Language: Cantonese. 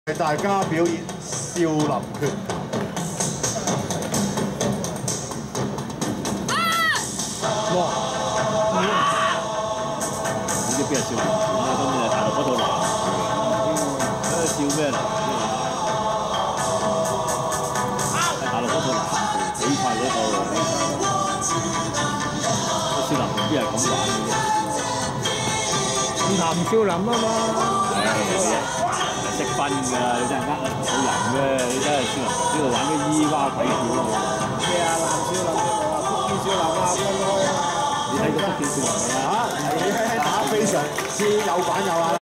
大家表演少林拳。 哇！呢啲邊係少林拳啊？根本係大陸嗰套男嘅，笑咩嚟？係大陸嗰套男嘅，幾快嗰套。少林拳邊係咁玩嘅啫？ 譚少林啊嘛。 識分㗎，你真係呃唔到人嘅。你真係少林拳呢度玩啲咿哇鬼叫啊！ 咩啊？南少林啊，福建少林啊，分開啊！ 你睇過福建少林未啊？ 係打非常之有板有眼。